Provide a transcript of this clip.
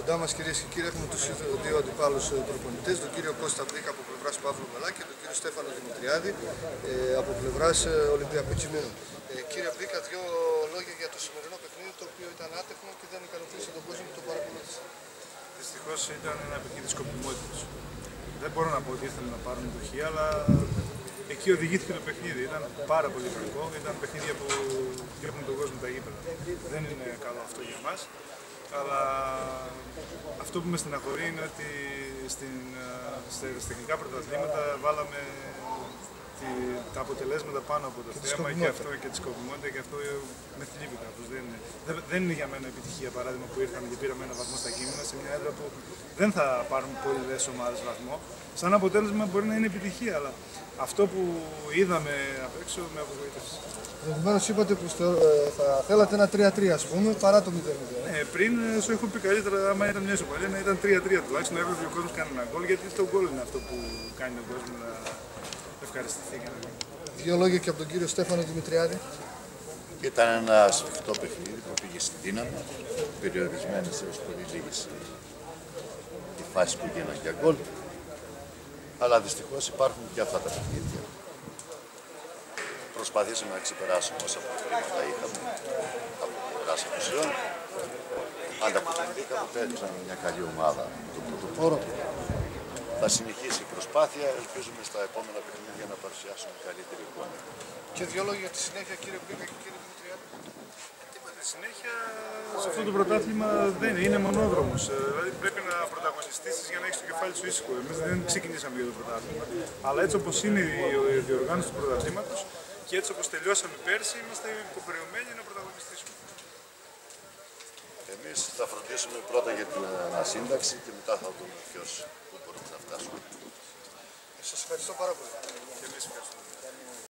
Κοντά μας, κυρίες και κύριοι, έχουμε τους δύο αντιπάλους προπονητές, τον κύριο Κώστα Μπρίκα από πλευράς Παύλου Μελάκη και τον κύριο Στέφανο Δημητριάδη από πλευράς Ολυμπιακού Τσιμήνου. Κύριε Μπρίκα, δύο λόγια για το σημερινό παιχνίδι, το οποίο ήταν άτεχνο και δεν ικανοποίησε τον κόσμο που το παρακολούθησε. Δυστυχώς ήταν ένα παιχνίδι σκοπιμότητας. Δεν μπορώ να πω ότι ήθελα να πάρουν το χ, αλλά εκεί οδηγήθηκε το παιχνίδι. Ήταν πάρα πολύ γρήγορο. Ήταν παιχνίδια που διώχνουν τον κόσμο τα γήπεδα. Δεν είναι καλό αυτό για μας. Αλλά αυτό που με στεναχωρεί είναι ότι στα τεχνικά πρωταθλήματα βάλαμε τα αποτελέσματα πάνω από το θέμα και αυτό και τη σκοπιμότητα, και αυτό με θλίβει κάπως. Δεν είναι για μένα επιτυχία, παράδειγμα, που ήρθαμε και πήραμε ένα βαθμό στα κείμενα σε μια έδρα που δεν θα πάρουν πολλές ομάδες βαθμό. Σαν αποτέλεσμα μπορεί να είναι επιτυχία, αλλά αυτό που είδαμε απ' έξω με απογοήτευσε. Προηγουμένως είπατε που θα θέλατε ένα 3-3, ας πούμε, παρά το 0-0. Ναι, πριν σου έχω πει καλύτερα, άμα ήταν μια ισοπαλία, να ήταν 3-3 τουλάχιστον, να έβλεπε ο κόσμος κάνει ένα γκολ, γιατί το γκολ είναι αυτό που κάνει τον κόσμο να ευχαριστηθεί. Δύο λόγια και από τον κύριο Στέφανο Δημητριάδη. Ήταν ένα σφιχτό παιχνίδι που πήγε στην δύναμη, περιορισμένες έως πολύ λίγες οι φάσεις που γίνανε για γκολ. Αλλά δυστυχώς υπάρχουν και αυτά τα παιχνίδια. Προσπαθήσαμε να ξεπεράσουμε όσα προβλήματα είχαμε από πλευράς απουσιών. Ανταποκριθήκαμε, παίξαμε μια καλή ομάδα του πρωτοπόρου. Θα συνεχίσει η προσπάθεια, ελπίζουμε στα επόμενα παιχνίδια να παρουσιάσουμε καλύτερη εικόνα. Και δύο λόγια για τη συνέχεια, κύριε Μπρίκα και κύριε Δημητριάδη. Η συνέχεια σε αυτό το πρωτάθλημα δεν είναι μονόδρομος. Δηλαδή πρέπει να πρωταγωνιστήσεις για να έχεις το κεφάλι σου ήσυχο. Εμείς δεν ξεκινήσαμε για το πρωτάθλημα. Αλλά έτσι όπως είναι η διοργάνωση του πρωταθλήματος και έτσι όπως τελειώσαμε πέρσι, είμαστε υποχρεωμένοι να πρωταγωνιστήσουμε. Εμείς θα φροντίσουμε πρώτα για την ανασύνταξη και μετά θα δούμε πού μπορούμε να φτάσουμε. Σας ευχαριστώ πάρα πολύ. Και εμείς ευχαριστούμε.